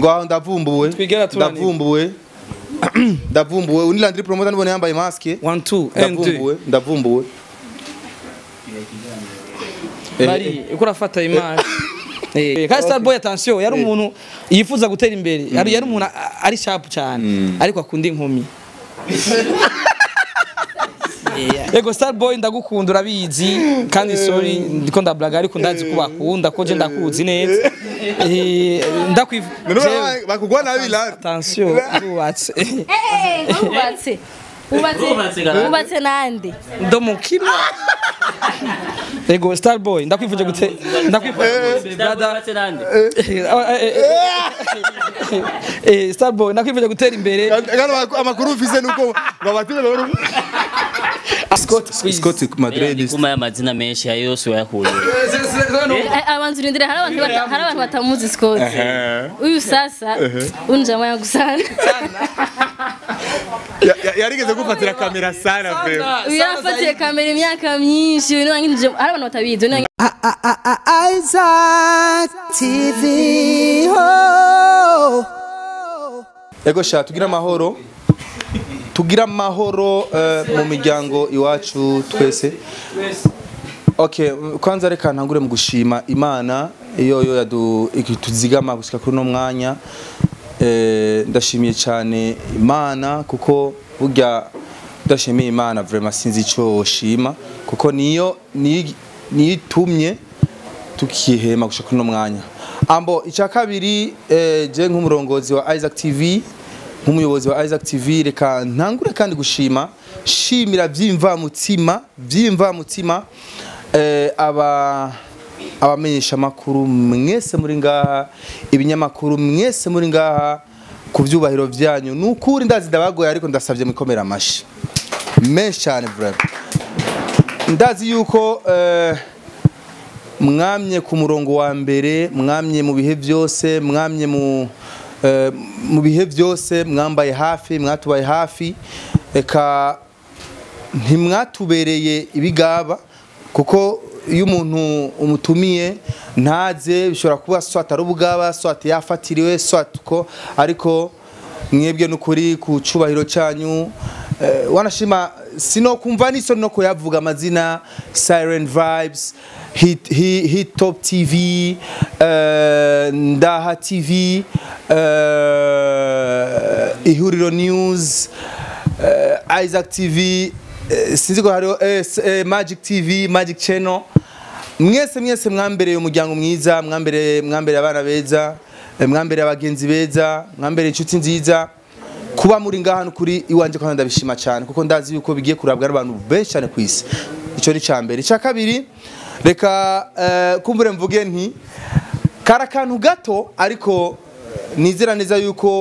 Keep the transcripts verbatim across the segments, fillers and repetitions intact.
Gwa ndavumbuwe. Twigera turani. Ndavumbuwe. Ndavumbuwe. Uni Landry promoter nibone yambaye maske. one two Ndavumbuwe. Ndavumbuwe. Bari uko urafata imana. Eh, kandi Starboy attention yari umuntu yifuza gutera imbere. Yari yari umuntu ari sharp cyane ariko akunda inkumi. Ego Starboy ndagukunda urabizi kandi sorry ndiko ndablaga ariko ndazi ko bakunda ko je ndakuzi neza. Eh ndakwiv bakugwa nabi la attention ubatse. Eh ubatse. Ubatse ubatse nande. Ndo mukima. Ego Starboy ndakwifuje gute ndakwifuje brother eh Starboy ndakwifuje gutera imbere amakuru ufise nuko babatire baro Scott Scott Madrid kuma y'amazina menshi ya yose wayakuye abantu rindire hari abantu hari abantu batamuzi Scott uyu sasa unjama yagusana yarigeze gufatira kamera sana bro yarafatira kamera imyaka myinshi hari abantu batabizi Isaac T V ho Ego sha tugira amahoro tugira amahoro mu miryango iwacu twese. Okay, kwanza reka ntangure mu gushima Imana iyo yo yadu ikituzigama gushika kuri no mwanya. Eh ndashimiye cyane Imana kuko burya ndashimiye Imana vraiment sinzi ico shima kuko niyo niyitumye tukihema gushika kuri no mwanya. Ambo icya kabiri eh je nk'umurongozi wa Isaac T V nk'umuyobozi wa Isaac T V reka ntangure kandi gushima shimira byimva mutima byimva mutima eh aba abamenyesha makuru mwese muri ngaha ibinyamakuru mwese muri ngaha kuvyubahiro vyanyu nukuri ndazi ndabagoye ariko ndasavye mukomera amashi menshi cyane vraiment ndazi yuko eh mwamye ku murongo wa mbere mwamye mu bihe byose mwamye mu mu bihe byose mwambaye hafi mwatubaye hafi eka ntimwatubereye ibigaba kuko iyo umuntu umutumiye ntaze bishobora kuba swata rubugaba swata yafatiriwe swata ko ariko mwebwe n'ukuri ku cubahiro cyanyu wanashima sino kumva niso no kuyavuga amazina Siren Vibes hit hit, hit Top T V uh, Ndaha T V uh, Ihuriro News uh, Isaac T V uh, sinzi ko hari uh, uh, Magic T V Magic Channel mwese mwese mwambereye umuryango mwiza mwambere mwambere abana beza mwambere abagenzi beza mwambere inshuti nziza kuba muri ngaha kuri iwanje kandi ndabishima cyane kuko ndazi yuko bigiye kurabwa n'abantu benshi cyane kwisi ico ni cyambere cya kabiri reka uh, kumbure mvuge nti karakantu gato ariko nizera neza yuko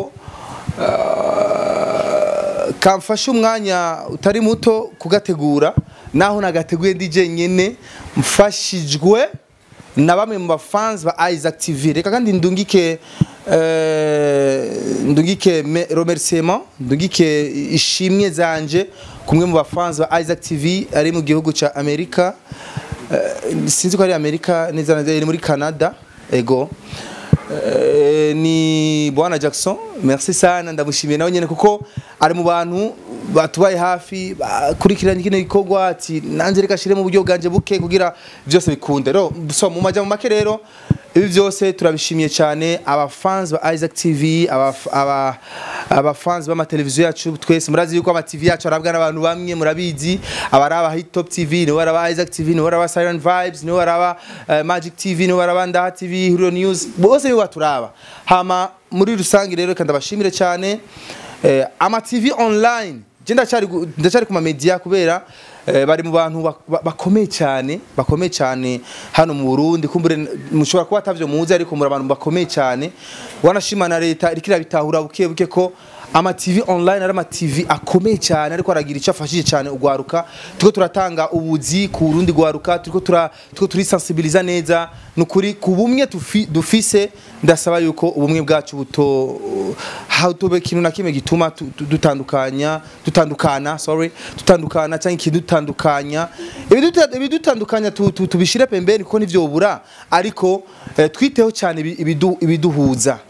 uh, kamfasha umwanya utari muto kugategura naho nagateguye ndije nyene mfashijwe na bamwe mu bafans ba Isaac T V reka kandi ndungike euh ndungike remerciement ndungike ishimwe zanje kumwe mu bafans ba Isaac T V ari mu gihugu ca America uh, sinzi ko ari America neza neza muri Canada ego uh, ni Bwana Jackson merci sana ndamushimiye nawe nyene kuko ari mu bantu batubaye hafi kurikiranye kino gikogwa ati nanje reka shire mu buryo bwanje buke kugira byose bikunde ro so mu majya mu make rero ibi byose turabishimiye cyane aba fans ba Isaac T V aba aba aba fans ba mateleviziyo yacu twese murazi yuko ama T V yacu arabwa n'abantu bamwe murabizi abaraba Hit Top T V no baraba Isaac T V no baraba Siren Vibes no baraba uh, Magic T V no baraba Ndaha T V Hero News bose ni baturaba hama muri rusangi rero kandi abashimire cyane eh, ama T V online Jenda cyari ndacari kuma media kubera eh, bari mu bantu bakomeye cyane bakomeye cyane hano mu Burundi kumbure mushobora kuba atavyo muzi ariko muri abantu bakomeye cyane wanashima na leta irikira bitahura buke buke ko ama T V online ari ama T V akomeye cyane ariko aragira icyo afashije cyane ugwaruka tuko turatanga ubuzi ku Burundi gwaruka tuko tura tuko turi sensibiliser neza nukuri kubumwe dufise ndasaba yuko ubumwe bwacu buto how to be kintu na kimwe gituma dutandukanya dutandukana sorry dutandukana cyangwa ikintu dutandukanya ibi dutandukanya tubishire pembeni kuko nivyo bubura ariko twiteho cyane ibiduhuza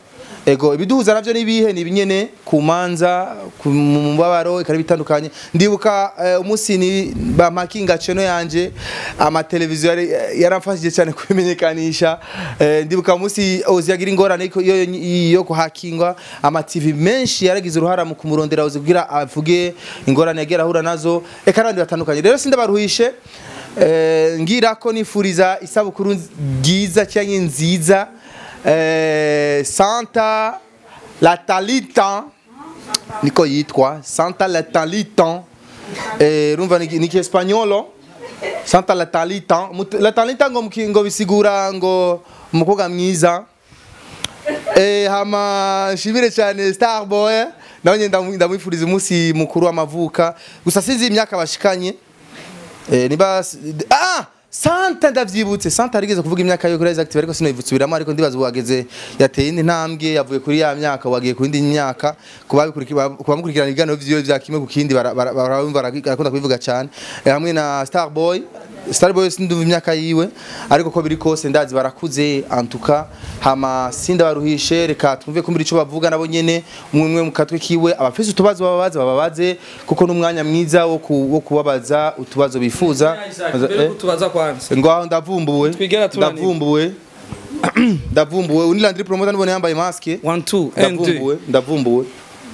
ego ibiduhuza navyo nibihe ni binyene ku manza ku mubabaro ikari bitandukanye ndibuka uh, umunsi ni ba makinga channel yanje ama televiziyo yaramfashije cyane kubimenyekanisha uh, ndibuka umunsi Ozi yagira ingorane yo yo kuhakingwa ama T V menshi yaragize uruhara mu kumurondera Ozi kugira avuge ingorane yagera hura nazo eka abandi batandukanye rero sindabaruhishe uh, ngira ko nifuriza isabukuru nziza cyangwa nziza Eh, Santa la Talita niko yitwa Santa la Talita eh rumva ni ni Espagnolo Santa la Talita la Talita ngo ngo bisigura ngo umukoga mwiza eh hama shibire cyane Starboy nabonye ndamwifuriza umunsi mukuru w'amavuka gusa sinzi imyaka bashikanye eh niba ah Santa ndavyibutse Santa arigeze kuvuga imyaka yo kuri Active ariko sinoyivutsubiramwe ariko ndibaza wageze yateye indi ntambwe yavuye kuri ya myaka wagiye kuri indi myaka kubabikurikira kubamukurikirana igano vyo vya kimwe ku kindi barabumva barakunda kubivuga cyane hamwe na Starboy Starboy sinduva imyaka yiwe ariko ko biri kose ndazi barakuze antuka hama sinda baruhishe reka twumve ko muri cyo bavuga nabo nyene umwe mu katwe kiwe abafise utubazo bababaza bababaze kuko n'umwanya mwiza wo wo kubabaza utubazo bifuza tubaza kwanza ngo ndavumbuwe ndavumbuwe ndavumbuwe unilandri promoter nibone yambaye maske one two ndavumbuwe ndavumbuwe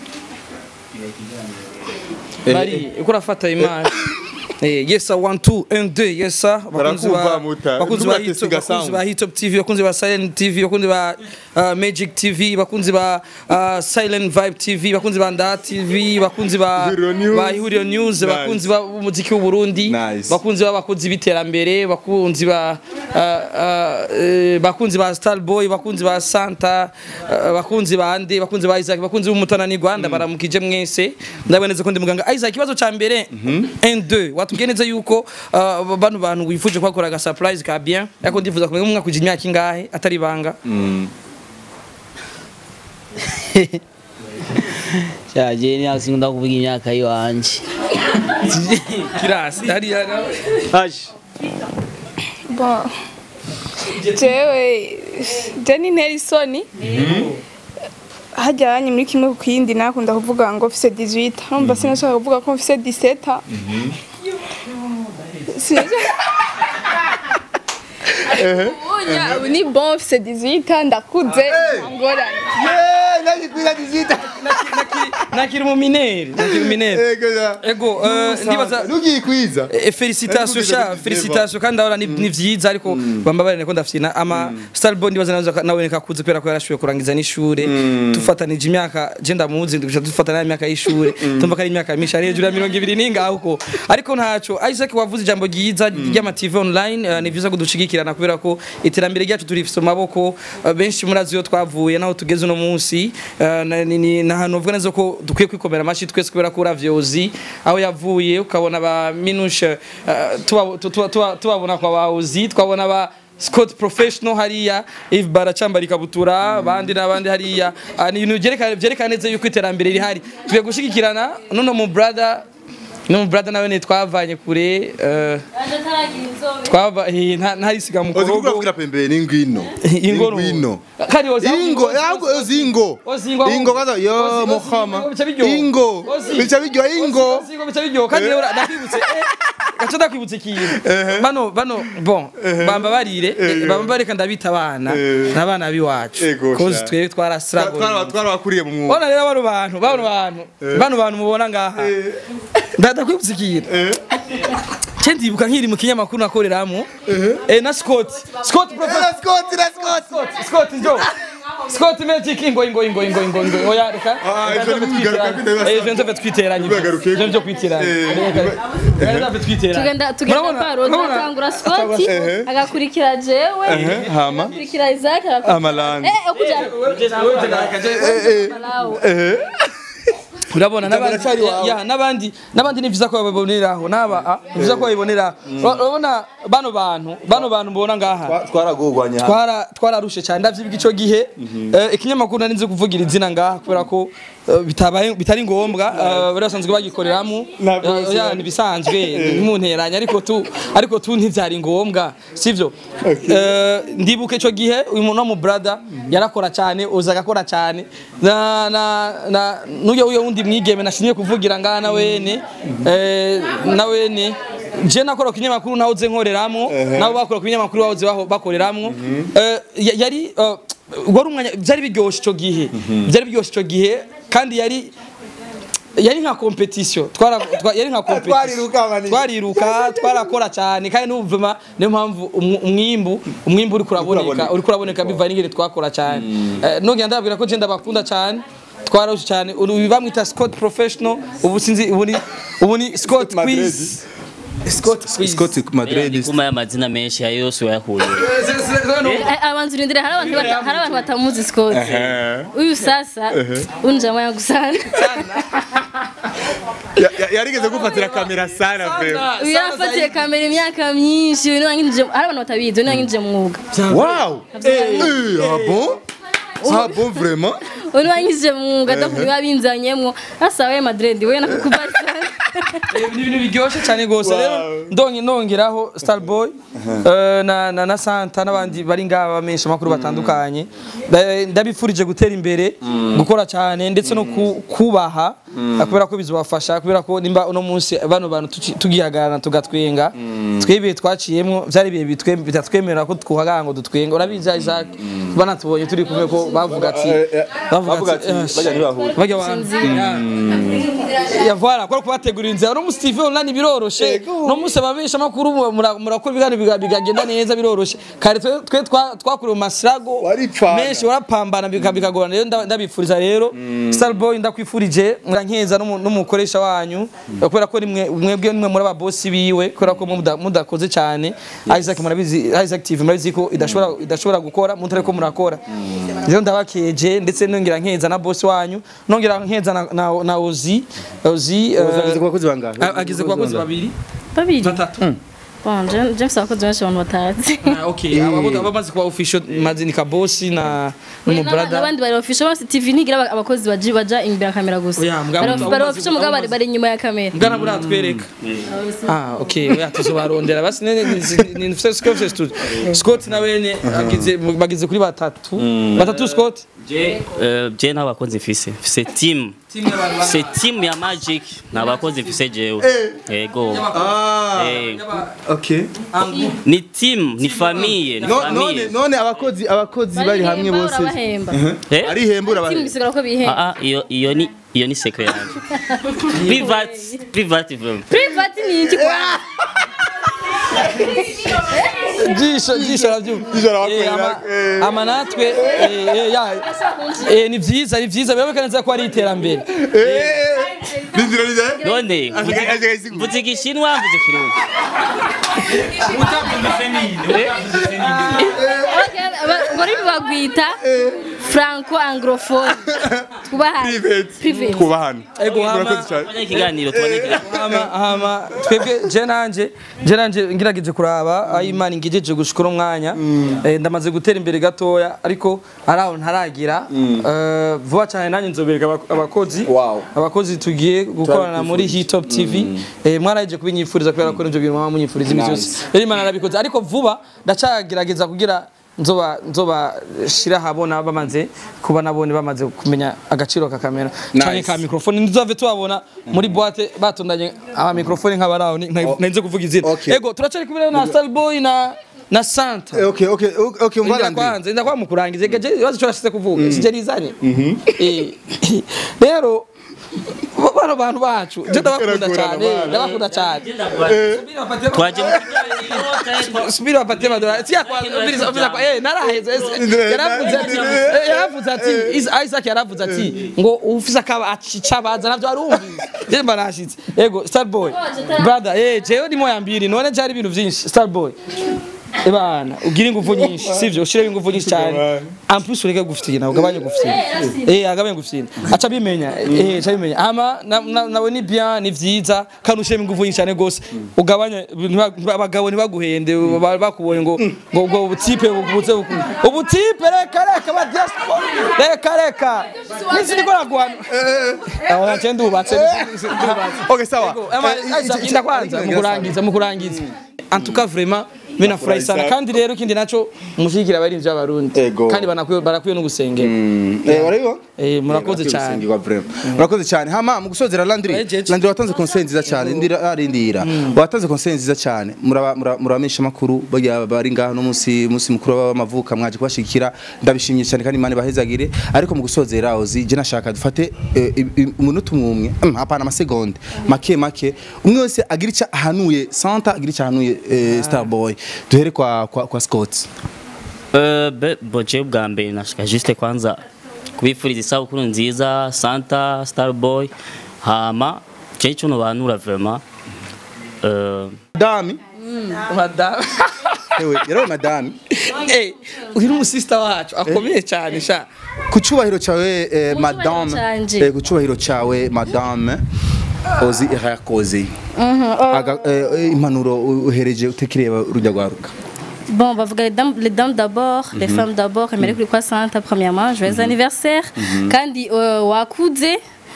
Mari uko rafata image Eh, yes sir, one two and two, yes sir. Bakunzi ba bakunzi ba hit, bakunzi ba Hit Top T V, bakunzi ba Silent T V, bakunzi ba uh, Magic T V, bakunzi ba uh, Silent Vibe T V, bakunzi ba Nda T V, bakunzi ba ba Ihuriro News, bakunzi ba umuziki w'u Burundi, bakunzi ba bakunzi biterambere, bakunzi ba uh, uh, bakunzi ba Starboy, bakunzi ba Santa, uh, bakunzi ba Ande, bakunzi ba Isaac, bakunzi b'umutana ni Rwanda baramukije mwese. Ndaboneze ko ndi muganga Isaac kibazo ca mbere un deux tugeneza yuko uh, bano bantu wifuje kwakora aga surprise ka bien yako ndifuza kumenya umwaka kujya imyaka ingahe atari banga mm. Ya jeni asinda kuvuga imyaka yo anje kirasi hari yana aje bon jewe Jenny Nelson hajyanye muri kimwe ku kindi nakunda kuvuga ngo mfise dix-huit numva sinashaka kuvuga ko mfise dix-sept Oya ni bon mfise dix-huit ndakuze ngorane yeah nagikwira dix-huit nakiri mu minere nakiri minere ego ndibaza nugikwiza félicitations sha félicitations kandi ahora ni vyiza ariko bambabarene ko ndafina ama Starboy ndibaza nazo nawe kakuze kwera ko yarashuye kurangiza n'ishure tufatanije imyaka je ndamuzi ndusha dufatana imyaka y'ishure tumva ko ari imyaka misha hejuru ya mirongo ibiri ninga huko ariko ntaco Isaac wavuze ijambo ryiza ry'ama T V online ni vyiza kudushigikirana kubera ko iterambere ryacu turifise maboko benshi murazi yo twavuye naho tugeze no munsi na hano uvuga neza ko dukwiye kwikomera amashi twese kubera ko uravyozi aho yavuye ukabona ba minusha tubabona kwa baozi twabona ba Scott professional hariya if baracamba rikabutura bandi nabandi hariya ni ibintu byerekana byerekana neza yuko iterambere rihari tugiye gushigikirana none mu brother no brother nawe ne twavanye kure eh twava ntarisiga mu korogo ozikugira pembe n'ingwino ingwino kari ozi ingo yago ozingo ingo kaza yo muhama ingo bicha bijyo ingo bicha bijyo kandi ndakibutse gacho ndakibutse kiyo bano bano bon bamba barire bamba bareka ndabita abana n'abana biwacu cause twe twara struggle twara bakuriye mu mwuga bona rero bano bantu bano bantu bano bantu mubona ngaha ndakwibuzikira Chendi buka nkiri mu kinyamakuru nakoreramo eh na Scott Scott professor Scott na Scott Scott njo Scott Magic ingo ingo ingo ingo ingo ingo oya reka eh je nzove twiteranye je nzo kwiteranye eh nzove twiteranye tugenda tugenda paro twatangura Scott agakurikira jewe hama agakurikira Isaac amalanga eh okuja eh eh urabona n'abandi ya nabandi nabandi ni vyiza ko baboneraho naba vyiza ko babonera urabona bano bantu bano bantu mbona ngaha twaragogwanya twara twararushe cyane ndavyibiga ico gihe ikinyamakuru narinze kuvugira izina ngaha kubera ko bitabaye bitari ngombwa barasanzwe bagikoreramo ya nibisanzwe ntimunteranya ariko tu ariko tu ntivyari ngombwa sivyo ndibuke ico gihe uyu muntu mu brother yarakora cyane uza gakora cyane na na nuyo uyo undi mwigeme nashinye kuvugira ngaha na wene eh na wene je nakora kinyamakuru nahoze nkoreramo nabo bakora kinyamakuru bahoze bakoreramo yari wari umwanya byari biryoshe ico gihe byari biryoshe ico gihe kandi yari yari nka competition twara yari nka competition twariruka twarakora cyane kandi n'ubuvuma niyo mpamvu umwimbu umwimbu uri kuraboneka uri kuraboneka bivanye n'ingere twakora cyane nongera ndababwira ko je ndabakunda cyane twaroshe cyane bamwita Scott Professional ubu sinzi ubu ni ubu ni Scott Quiz Scott Scott Madrid kuma ya mazina menshi ya yose wayahuye abantu urindire hari abantu hari abantu batamuzi Scott uyu sasa unjama ya gusana yarigeze gufatira kamera sana vrema uyu yafatira kamera imyaka myinshi uyu nangije hari abantu batabizi uyu nangije mwuga wow eh ah bon ah bon vraiment uyu nangije mwuga ndavuga babinzanyemwo asawe Madrid we nakukubaza ni ibintu biryoshe cyane gose rero ndonge nongeraho Starboy na na Santa nabandi bari ngaba bamesha makuru batandukanye ndabifurije gutera imbere gukora cyane ndetse no kubaha akubera ko bizobafasha kubera ko nimba uno munsi bano bantu tugihagarana tugatwenga twebeye twaciyemwo byari biye bitwembe bitatwemera ko twuhaga ngo dutwenga urabiza Isaac bana tubonye turi kumwe ko bavuga ati bavuga ati bajya ntibahura bajya wanzi ya voilà ko kubategurira inzira no Steve online biroroshe no muse babesha makuru murakora bigana bigagenda neza biroroshe kare twe twakuriye mu masrago menshi warapambana bikagorana rero ndabifuriza rero Starboy ndakwifurije nkeza n'umukoresha wanyu kubera ko nimwe mwebwe nimwe muri aba boss biwe kubera ko mudakoze cyane Isaac murabizi Isaac T V murabizi ko idashobora idashobora gukora mutare ko murakora rero ndabakeje ndetse nongera nkeza na boss wanyu nongera nkeza na na Ozi Ozi agize kubakozi bangahe agize kubakozi babiri babiri batatu bon je je sako benshi abantu batazi okay abo bamaze kuba official mazini ka boss na no brother abandi bari official bose T V nigira abakozi baji baja imbere kamera gusa bari official mugabo bari bari nyuma ya kamera ngana bura twereka ah okay oya tuzobarondera basi ni ni Scott studio Scott na wene agize bagize kuri batatu batatu Scott je je n'abakozi mfise c'est team c'est team ya Magic n'abakozi mfise jewe yego ah okay ni team ni famille ni famille none none abakozi abakozi bari hamwe bose ari hembura bari team bisigara ko bihemba ah iyo iyo ni iyo ni secret yanjye private private private ni iki kwa Jisho jisho ravyo jisho rabakorera ama natwe eh ya eh ni vyiza ni vyiza birabekaneza ko ari iterambere eh bizira biza none mvuze gishinwa mvuze kirundi utavuze senine bari bagwita franco anglophone twubahana private twubahana ego hama ikiganiro tubane hama twebwe je nanje je nanje ngiragije kuraba ayimana ngijeje gushikora umwanya ndamaze gutera imbere gatoya ariko araho ntaragira vuba cyane nanye nzobereka abakozi abakozi tugiye gukorana muri Hitop T V mwaraje kubinyifuriza kubera ko nje bintu mama munyifuriza imisozi ayimana arabikoze ariko vuba ndacagerageza kugira nzoba nzoba shira habona bamaze kuba nabone bamaze kumenya agaciro ka kamera cyane ka microphone nzove tubabona muri boîte batondanye aba microphone nk'abaraho nanze kuvuga izina ego turacari kubira na Starboy na na Santa okay okay okay umva kwanza ndakwa mukurangize gaje bazi cyo rashitse kuvuga sije rizanye eh rero bano bantu bacu je ndabakunda cyane ndabakunda cyane twaje subira bapate madora tia kwa viriza kwa eh naraheze yaravuze ati yaravuze ati Isaac yaravuze ati ngo ufisa kaba acicabaza navyo arumvi je mbanashitse ego Starboy brother eh jewe ni moya mbiri none cyari ibintu byinshi Starboy ebana ugira ingufu nyinshi sivyo ushire ingufu nyinshi cyane en plus ureke gufitira ugabanye gufitira eh agabanye gufitira acha bimenya eh acha bimenya ama nawe ni bien ni vyiza kandi ushire ingufu nyinshi cyane gose ugabanye abagabo ntibaguhende bakubonye ngo ngo ngo ubutipe ubutse ubutipe reka reka ba diaspora reka reka nisi nikora gwana aho nacende ubatse okay sawa inda kwanza mukurangiza mukurangiza en tout cas vraiment mina furahi sana kandi rero kindi naco mushikira abarinzi b'abarundi kandi banakwiye barakwiye no gusengera eh wariyo eh murakoze cyane murakoze cyane hama mu gusozera Landry Landry watanze conseil nziza cyane ndira arindira watanze conseil nziza cyane murabamisha makuru bari ngaho no munsi munsi mukuru w'amavuka mwaje kubashikira ndabishimye cyane kandi Imana bahezagire ariko mu gusozera ozi je nashaka dufate umunota umwe hapana amasegonde make make umwe wese agira icyo ahanuye Santa agira icyo ahanuye Starboy duhere kwa kwa, kwa Scott eh uh, boje bwa mbere nashaka juste kwanza kubifuriza isabukuru nziza Santa Starboy hama cyecho no banura vraiment euh dami madame ewe yero madame eh uri mu sister wacu akomeye cyane sha kucubahiro cyawe madame eh kucubahiro cyawe madame ozi irakoze aga impanuro uhereje utekireba urujya gwaruka. Bon, on va regarder les dames, les dames d'abord, mm -hmm. les femmes d'abord. Elle m'a quoi Santa premièrement, joyeux mm -hmm. anniversaire. Mm -hmm. Kandi uh, wakuze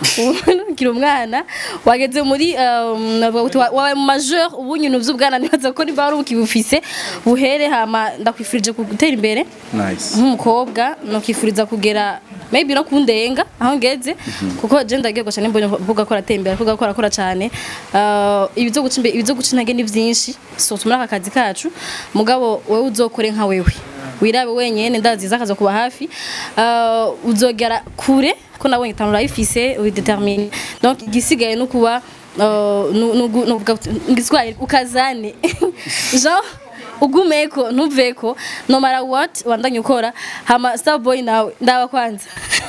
kiro mwana wageze muri wabaye mu majeur ubu nyine uvy'ubwana nibaza ko niba ari ukibufise buhere hama ndakwifurije kugutera imbere nice nk'umukobwa no kwifuriza kugera maybe no kundenga aho ngeze kuko je ndagiye gusha nimbonye vuga ko aratembera vuga ko arakora cyane ibizo guca imbere ibizo guca intege ni byinshi so tumara akazi kacu mugabo wewe uzokore nka wewe wirabe wenyene ndaziza akaza kuba hafi uzogera kure ko nabonye tanura ifise ubidetermine donc igisigaye no kuba no ngiswaye ukazane genre ugumeko ntuveko no matter what wandanye ukora hama Starboy nawe ndaba kwanza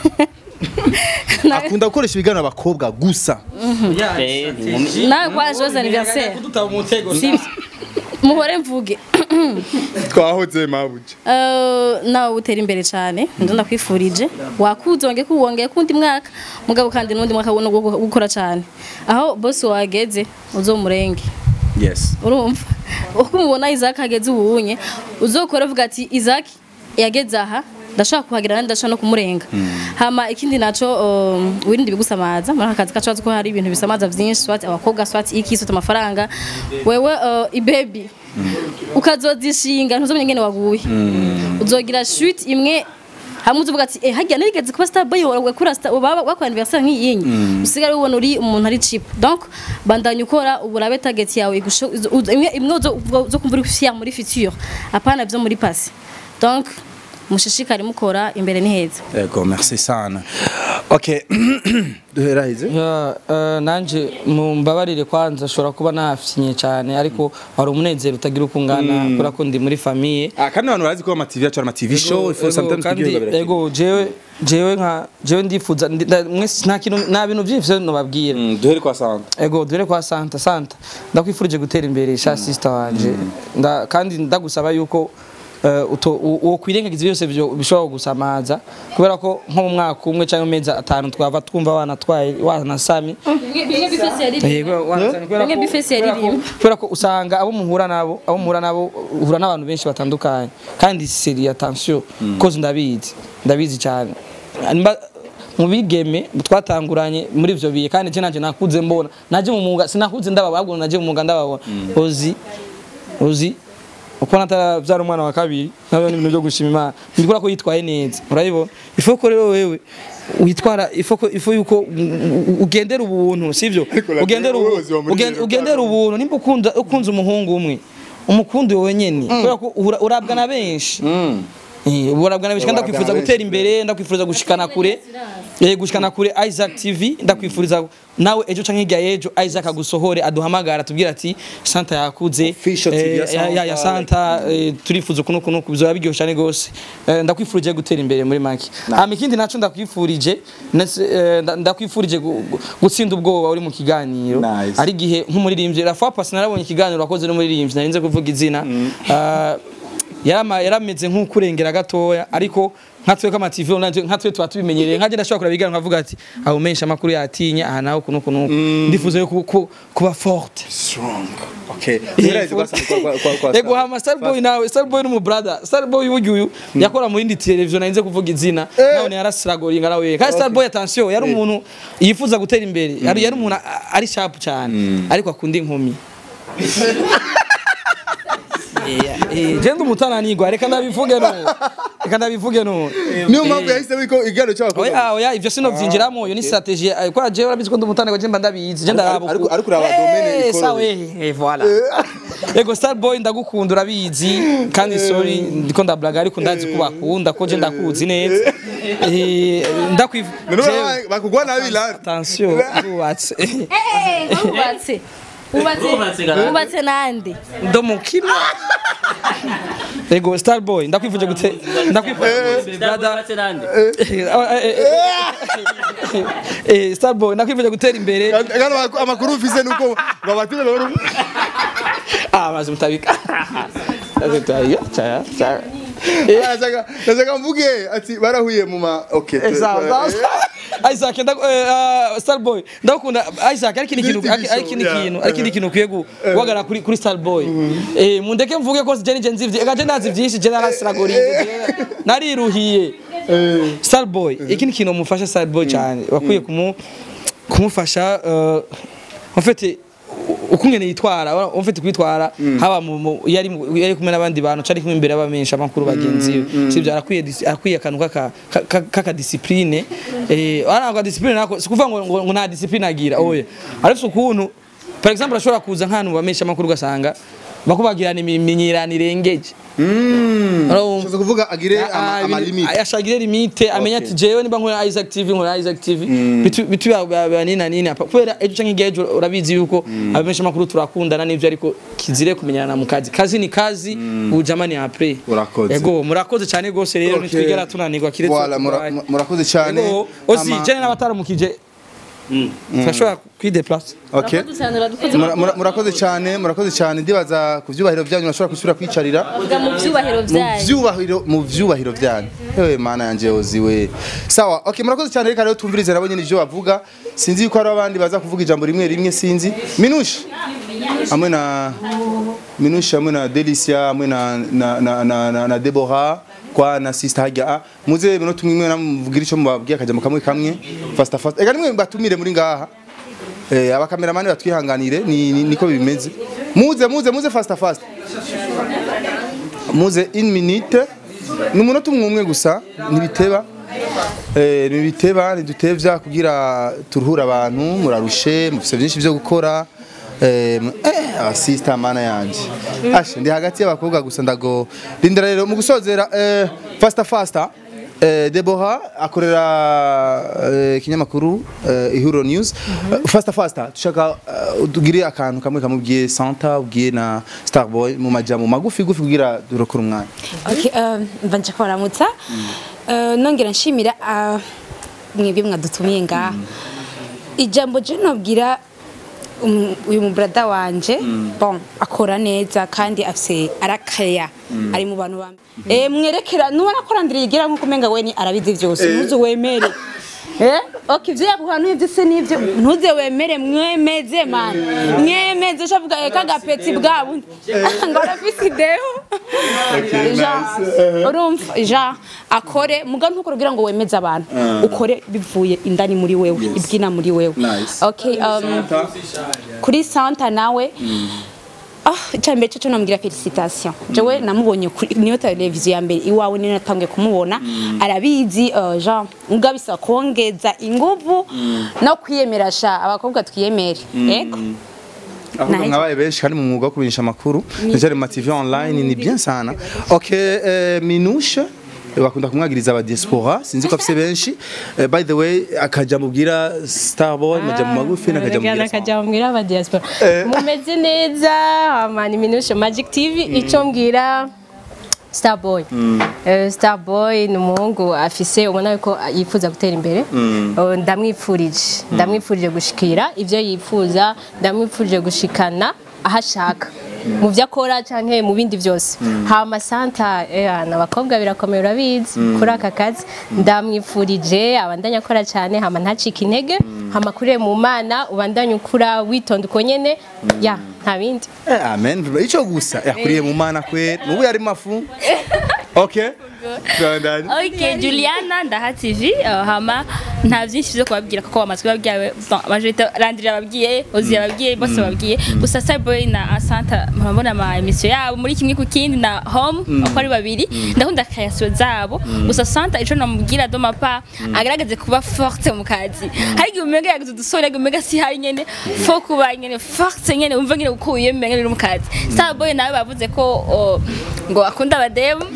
akunda gukoresha ibigano abakobwa gusa na kwa joyeux anniversaire muhore mvuge twahoze mabuje eh nawe utera imbere cyane ndunda kwifurije wakuze wonge kuwongeye kundi mwaka mugabo kandi nundi mwaka wono gukora cyane aho boss wageze uzomurenge yes urumva uko mubona Isaac ageze ubunye uzokora vuga ati Isaac yageze aha ndashaka kuhagira nandi ndashaka no kumurenga hama ikindi naco wirinde bigusamaza muri akazi kacu ko hari ibintu bisamaza byinshi swati abakobwa swati iki swati amafaranga wewe ibaby ukazozishinga ntuzomenya ngene waguye uzogira shoot imwe hamwe uvuga ati eh hajya nigeze kuba Starboy wakura wakora anniversaire nk'iyinyi usigara ubona uri umuntu ari cheap donc bandanye ukora uburabe target yawe imwe imwe zo kumvura fier muri future apana byo muri passé donc mushishikari mukora imbere ni heza yego merci sana okay duherahize ya nanje mumbabarire kwanza shora kuba nafyinye cyane ariko hari umunezero utagira ukungana kora ko ndi muri famille ah kandi abantu barazi ko ama T V yacu ama T V show ifo sometimes kugira yego jewe jewe nka jewe ndifuza mwese nta kintu na bintu byinshi no babwira duhere kwa Santa yego duhere kwa Santa Santa ndakwifurije gutera imbere sha sister wanje kandi ndagusaba yuko uwo kwirengagiza byose bishobora gusamaza kubera ko nko mu mwaka umwe cyangwa amezi atanu twava twumva abana twaye wana sami kubera ko usanga abo muhura nabo abo muhura nabo uhura n'abantu benshi batandukanye kandi seri attention cause ndabizi ndabizi cyane mu bigeme twatanguranye muri ivyo biye kandi je nanje nakuze mbona naje mu mwuga sinakuze ndabababwo naje mu mwuga ndababona ozi ozi uko natara byara umwana wa kabiri nabyo ni ibintu byo gushima Imana ndikora ko yitwaye neza urayibona ifo ko rero wewe witwara ifo ko ifo yuko ugendera ubuntu sivyo ugendera ugendera ubuntu nimba ukunda ukunze umuhungu umwe umukundi wowe nyene kubera ko urabwa na benshi eh urabwa na benshi kandi ndakwifuza gutera imbere ndakwifuza gushikana kure eh gushikana kure Isaac T V ndakwifuriza nawe ejo canke hirya yejo Isaac agusohore aduhamagara tubwira ati Santa yakuze ya ya Santa turifuza kuno kuno kubizoba biryoshye cyane gose ndakwifurije gutera imbere muri make hama ikindi naco ndakwifurije ndakwifurije gutsinda ubwoba uri mu kiganiro ari gihe nk'umuririmbyi Rafa Pasi narabonye ikiganiro wakoze no muririmbyi narinze kuvuga izina yarama yarameze nk'ukurengera gatoya ariko nkatwe kama T V online nkatwe twa tubimenyereye nkaje ndashobora kurabigana nkavuga ati aho menshi amakuru yatinya aha naho kuno kuno ndifuza yo kuba forte strong okay uretse basa kwa kwa kwa ego hama Starboy nawe Starboy no mu brother Starboy uyu yakora mu yindi television nainze kuvuga izina nawe ni yarasiragoringa nawe kandi Starboy attention yari umuntu yifuza gutera imbere yari yari umuntu ari sharp cyane ariko akunda inkumi eh je ndumutana nigwa reka ndabivuge no reka ndabivuge no niyo mpamvu yahise wiko igano cyako oya oya ivyo sino vyinjiramo yo ni strategie kwa je urabizi ko ndumutana ko je mba ndabizi je ndarabo ariko ariko uraba domaine ikoro sawa eh voilà ego Starboy ndagukunda urabizi kandi sorry ndiko ndablaga ariko ndazi kubakunda ko je ndakuzi neza eh ndakwivu bakugwa nabi la attention ubatse eh ubatse ubatse ubatse nande ndo mukino ego Starboy ndakwifuje gute ndakwifuje brother eh Starboy ndakwifuje gutera imbere kandi amakuru ufise nuko babatire baro ah maze mutabika azetaye cha cha eh azaga azaga mvuge ati barahuye mu ma okay Isaac nda Starboy ndakunda Isaac ariko ikintu ariko ikintu ariko ikintu kuyego wagara kuri kuri Starboy eh mundeke mvuge ko je nije nzivye egaje ndazi vyinshi je narasiragorinze nariruhiye Starboy iki kintu mufasha Starboy cyane bakwiye kumu kumufasha en fait ukungene yitwara ufite kwitwara haba mu yari yari kumwe nabandi bantu cari kumwe imbere abamenyesha amakuru bagenzi sivyo arakwiye arakwiye akantu kaka kaka discipline eh aranga discipline nako sikuvuga ngo ngo nta discipline agira oya ariko ukuntu par exemple ashobora kuza nk'ahantu bamenyesha amakuru gasanga bakubagirana iminyirani rengeje mm cyo kuvuga agire ama limite ayashagire limite amenya ati jewe niba nkora Isaac T V nkora Isaac T V bitu bitu banina nini kubera ejo canke gejo urabizi yuko abamenyesha amakuru turakundana n'ivyo ariko kizire kumenyana mu kazi kazi ni kazi ujamani après ego murakoze cyane gose rero nitwigera tunanirwa kiretse voilà murakoze cyane osi je n'abataramukije Fashwa kwideplace. Okay. Murakoze cyane, murakoze cyane ndibaza kuvyubahiro byanyu nashobora kusubira kwicarira. Mu vyubahiro byanyu. Mu vyubahiro mu vyubahiro byanyu. Ewe mana yanje oziwe. Sawa, okay murakoze cyane reka rero tumvirize nabo nyine ivyo bavuga. Sinzi yuko hari abandi baza kuvuga ijambo rimwe rimwe sinzi. Minushi. Amwe na Minushi amwe na Delicia amwe na na na na, na Deborah kwa na sister Hagia muze bino tumwe namuvugira ico mubabwiye akajya mukamwe kamwe fast fast ega nimwe batumire muri ngaha eh aba cameraman batwihanganire ni niko bimeze muze muze muze fast fast muze une minute numunota umwe gusa nibiteba eh nibiteba nidutevya kugira turuhura abantu murarushe mufise byinshi byo gukora eh sister mana yanje ashe ndi hagati y'abakobwa gusa ndago rindira rero mu gusozera eh fasta fasta eh Deborah akorera kinyamakuru Ihuro News fasta fasta tushaka utugire akantu kamwe kamubwiye Santa ubwiye na Starboy mu majambo magufi gufi kugira durokora umwanya. Okay mbanje kwaramutsa nongera nshimira mwebwe mwadutumiye nga ijambo je nobwira uyu mu brother wanje bon akora neza kandi afise arakaya ari mu bantu bamwe eh mwerekera nubona ko randiriye igira nko kumenga we ni arabizi byose ntuze wemere eh okay vyo yakuhantu ivyo se nivyo ntuze wemere mwemeze man mwemeze shavuga eka gapeti bwabo ngo arafise ideo urumva ja akore muga ntuko kugira ngo wemeze abantu ukore bivuye indani muri wewe ibwina muri wewe okay um kuri Santa nawe ah cyambe cyo namubwira felicitation jewe namubonye niyo televiziyo ya mbere iwawe ni natangiye kumubona arabizi Jean ungabisa kongeza inguvu no kwiyemerasha abakobwa twiyemere ego ahubwo mwabaye benshi kandi mu mwuga wo kubinisha amakuru ndetse mu T V online ni bien sana okay Minushe bakunda kumwagiriza aba diaspora sinzi ko afise benshi by the way akaja mubwira Starboy maja mu magufi nakaja mubwira akaja mubwira aba diaspora mumeze neza amani Minushe Magic T V ico mbwira Starboy Starboy ni umuhungu afise ubona ko yifuza gutera imbere ndamwifurije ndamwifurije gushikira ivyo yifuza ndamwifurije gushikana ahashaka mu byo akora canke mu bindi byose hama Santa eh n'abakobwa birakomeye urabizi kuri aka kazi ndamwifurije abandanya akora cyane hama ntacika intege hama kure mu mana ubandanya ukura witonda uko nyene ya nta bindi Eh, amen. Ico gusa yakuriye mu mana kwe. Nubu yari mafu. Okay. Twandani. Ok, Juliana Ndaha T V uh, hama nta byinshi byo kubabwira kuko amatwi babwiye majorite Landry ababwiye Ozi ababwiye bose babwiye gusa Starboy na Santa murabona ama emission yabo muri kimwe ku kindi na home uko ari babiri ndakunda kayasyo zabo gusa Santa ico namubwira do mapa agaragaze kuba forte mu kazi hari igihe umega yagize udusore umega si hari nyene fo kuba nyene forte nyene umva nyene uko uyemeye nyene mu kazi Starboy nawe bavuze ko uh, ngo akunda abademu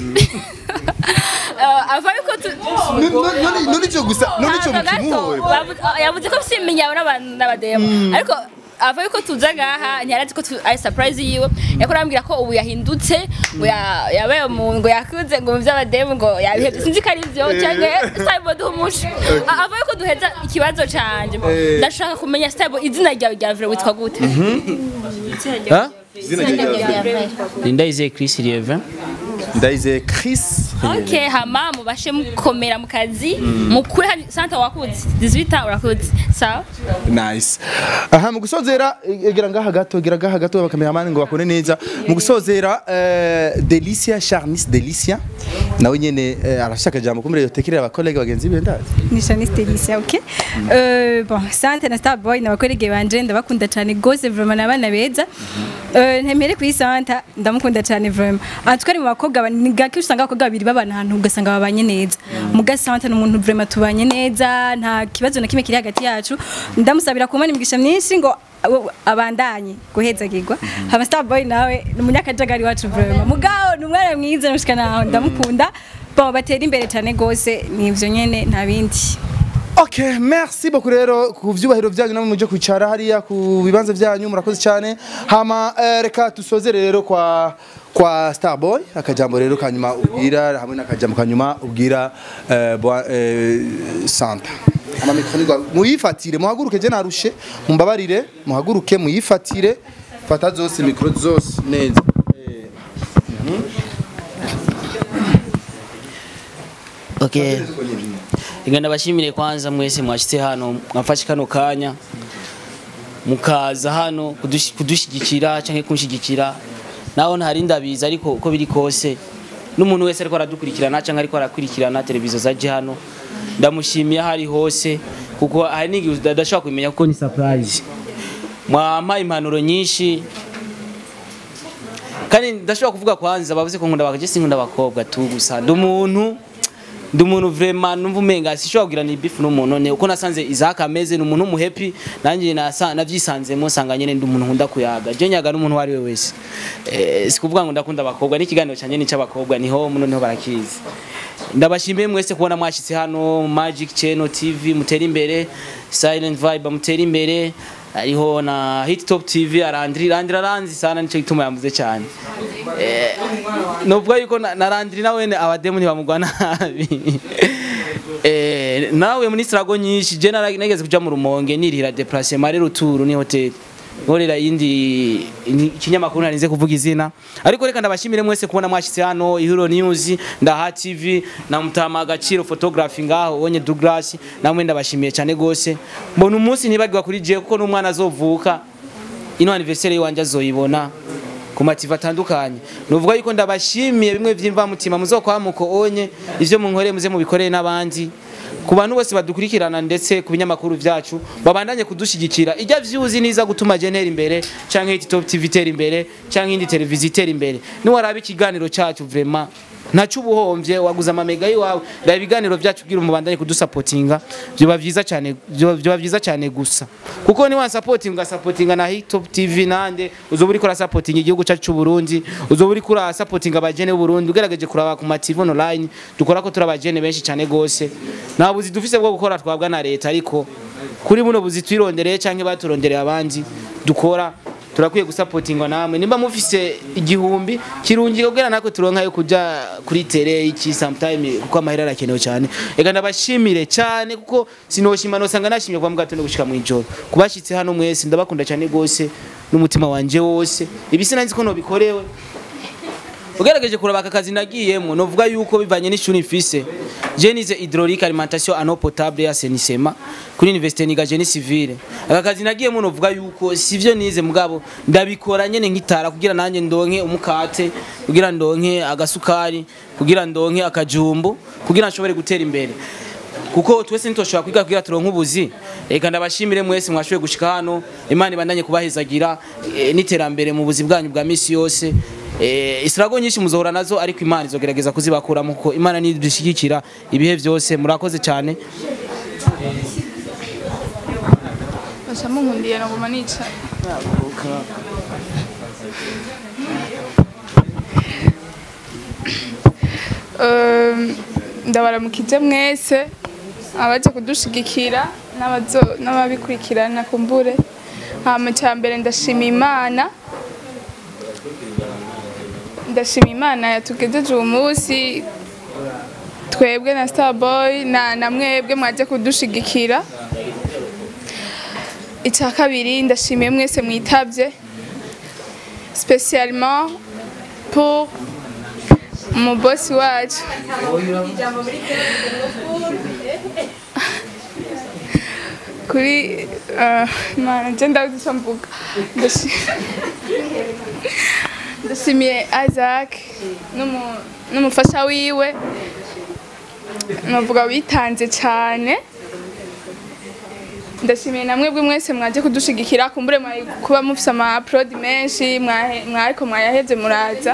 ava yuko None cyo gusa none cyo mukimuwe. yavuze ko simenya n'abantu n'abademu ariko ava yuko tuza ngaha ntiyarazi ko ari surprise yiwe yakora ambwira ko ubu yahindutse ngo yabaye mu ngo yakuze ngo mu by'abademu ngo yabihebye sinzi ko ari byo cyangwa Starboy duhumusha ava yuko duheza ikibazo canje ndashaka kumenya Starboy izina ryawe rya vrai witwa gute Ha? Izina ryawe. Ndayizeye Chris Lieve. Ndayizeye Chris. Okay, hama mubashe mukomera mu kazi mukure Santa wakuze dix-huit ans urakuze sawa Nice. Aha mu gusozera egera ngaha gato egera ngaha gato bakameramani ngo bakone neza mu gusozera eh, Delicia Charnis Delicia nawe nyene eh, arashaka jambo kumire yo tekerera abakolege bagenzi be ndazi. Ni Charnis Delicia, okay? Euh bon, Santa na Starboy na bakolege banje ndabakunda cyane gose vraiment nabana beza. Euh ntemere kuri Santa ndamukunda cyane vraiment. Atwari mu bakobwa ni gake usanga abakobwa babiri babana ahantu ugasanga babanye neza. Muga Santa n'umuntu vraiment tubanye neza nta kibazo na kimwe kiri hagati yacu. Ndamusabira kumana imigisha myinshi ngo abandanye guhezagirwa. Hama Starboy nawe n'umunyakajagari wacu vraiment. Mugao n'umwana mwiza nushika naho ndamukunda. Bon batera imbere cyane gose nivyo nyene nta bindi. Okay, merci beaucoup rero ku vyubahiro byanyu namwe muje kwicara hariya ku bibanza byanyu murakoze cyane. Hama eh, reka tusozere rero kwa kwa Starboy akajambo rero kanyuma ubwira hamwe nakajambo kanyuma ubwira eh, bwa, eh, Santa. Ama mikronigwa muyifatire muhaguruke je narushe mumbabarire muhaguruke muyifatire fata zose mikro zose neza. Eh. Mm-hmm. Okay. Inga ndabashimire kwanza mwese mwashitse hano mwafashe kano kanya mukaza hano kudushigikira canke kunshigikira naho ntari ndabiza ariko uko biri kose n'umuntu wese ariko aradukurikirana canke ariko arakurikirana televiziyo zaje hano ndamushimiye hari hose kuko hari nigi udashobora kumenya kuko ni surprise mwama impanuro nyinshi kandi ndashobora kuvuga kwanza bavuze ko nkunda bakaje sinkunda bakobwa tu gusa ndumuntu ndi umuntu vraiment numva umenga sishobora kugira ni beef n'umuntu ne uko nasanze Isaac ameze n'umuntu mu happy nanjye nasa navyisanzemo sanga nyene ndi umuntu nkunda kuyaga je nyaga n'umuntu wari we wese eh sikuvuga ngo ndakunda abakobwa n'ikiganiro cyanye ni cy'abakobwa niho muno niho barakizi ndabashimiye mwese kubona mwashitse hano Magic Channel T V mutera imbere Silent Vibe mutera imbere ariho na Hit Top T V arandiri randira ranzi sana nico gituma yamuze cyane eh nubwo yuko na randiri nawe abademu ntibamugwa nabi eh nawe muri strago nyinshi je narageze kuja mu Rumonge nirira déplacement rero tour ni hotel Ngorera yindi ikinyamakuru narinze kuvuga izina ariko reka ndabashimire mwese kubona mwashitse hano Ihuro News Ndaha T V na Mutama Agaciro photography ngaho onye Douglas namwe ndabashimiye cyane gose mbona umunsi ntibagirwa kuri je kuko n'umwana azovuka ino anniversaire wanje azoyibona ku mativa atandukanye nuvuga yuko ndabashimiye bimwe vyimva mutima muzokwamuko onye ivyo munkoreye muze mubikoreye n'abandi ku bantu bose badukurikirana ndetse ku binyamakuru vyacu babandanye kudushigikira ijya vyuzi niza gutuma genera imbere canke Hit Top T V tera imbere canke indi televiziyo tera imbere ni waraba ikiganiro cyacu vraiment ntacu buhomvye waguza amamega yiwawe da ibiganiro vyacu bwira umubandanye kudusupportinga byo bavyiza cyane byo bavyiza cyane gusa kuko ni wa supportinga supportinga na Hit Top T V nande uzoburi kora supporting igihugu cyacu cy'u Burundi uzoburi kura supportinga abajene b'u Burundi ugerageje kuraba ku ma T V online dukora ko turabajene benshi cyane gose nta buzi dufise bwo gukora twabwa na leta ariko kuri buno buzi twirondereye canke baturondereye abandi dukora turakwiye gusapotingwa namwe nimba mufise igihumbi kirungi kugira nako turonka yo kuja kuri tele iki sometime kuko amahera arakenewe cyane ega ndabashimire cyane kuko sinoshima no sanga nashimye kwa mugatondo gushika mu ijoro kubashitse hano mwese ndabakunda cyane gose n'umutima wanje wose ibisina nzi ko no bikorewe ugerageje kuraba akazi nagiyemo novuga yuko bivanye n'ishuri mfise je nize hydraulique alimentation en eau potable et assainissement kuri université niga génie civil aka kazi nagiyemo novuga yuko sivyo nize mugabo ndabikora nyene nkitara kugira nanje ndonke umukate kugira ndonke agasukari kugira ndonke akajumbo kugira nshobore gutera imbere kuko twese nitoshobora kwiga kugira turonke ubuzi reka ndabashimire mwese mwashoboye gushika hano Imana ibandanye kubahezagira e, n'iterambere mu buzi bwanyu bwa misi yose eh isirago nyinshi muzohora nazo ariko Imana izogerageza kuzibakuramo kuko Imana ni dushigikira ibihe byose murakoze cyane Bashamu nkundiye no kumanica Um ndabaramukije mwese abaje kudushigikira n'abazo n'ababikurikirana kumbure hama cyambere ndashima Imana ndashima Imana yatugejeje uyu munsi twebwe na Starboy na namwebwe mwaje kudushigikira icya kabiri ndashimiye mwese mwitavye spécialement pour mon boss wacu kuri mana genda uzisambuka ndashimiye Isaac n'umufasha wiwe navuga witanze cyane ndashimiye namwe bwe mwese mwaje kudushigikira kumbure kuba mufise ama upload menshi mwariko mwayaheze muraza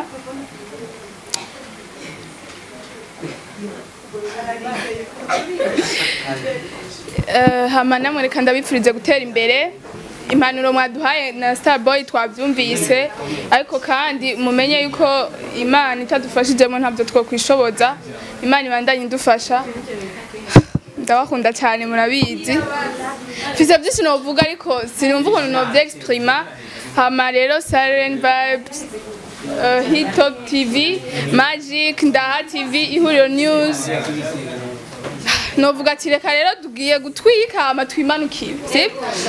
Uh, hama namwe reka ndabipfurize gutera imbere impanuro mwaduhaye na Starboy twavyumvise ariko kandi mumenye yuko Imana itadufashijemo ntabyo two kwishoboza Imana ibandanye indufasha ndabakunda cyane murabizi fise byinshi no vuga ariko sinumva ukuntu no vyexprima hama rero Siren Vibes uh, Hit Top T V Magic Ndaha T V Ihuriro News novuga ati reka rero tugiye gutwika amatwimanukire sip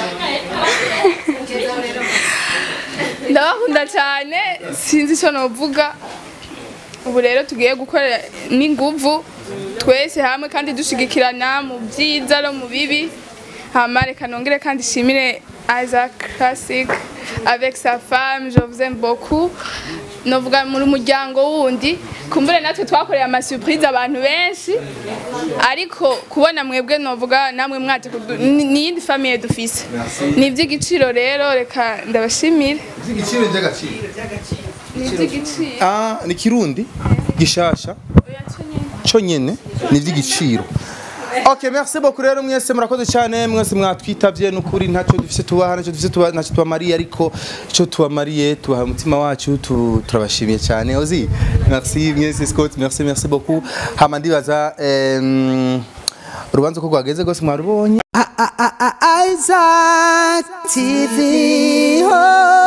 ndabakunda cyane sinzi icyo novuga ubu rero tugiye gukora n'inguvu twese hamwe kandi dushigikirana mu byiza no mu bibi hama reka nongere kandi shimire Isaac Classic avec sa femme je vous aime beaucoup novuga muri muryango wundi kumbure natwe twakoreye ama surprise abantu benshi ariko kubona mwebwe novuga namwe mwaje ni indi famille dufise ni ivy'igiciro rero reka ndabashimire igiciro by'agaciro ni ivy'igiciro ah ni kirundi gishasha cyo nyene ni ivy'igiciro. Okay, merci beaucoup rero mwese murakoze cyane mwese mwatwitavye n'ukuri ntacyo dufise tubaha ntacyo dufise tuba ntacyo tubamariye ariko ico tubamariye tubaha umutima wacu turabashimiye cyane ozi merci mwese Scott merci merci beaucoup hama ndibaza urubanza ko rwageze gose mwarubonye Isaac T V oh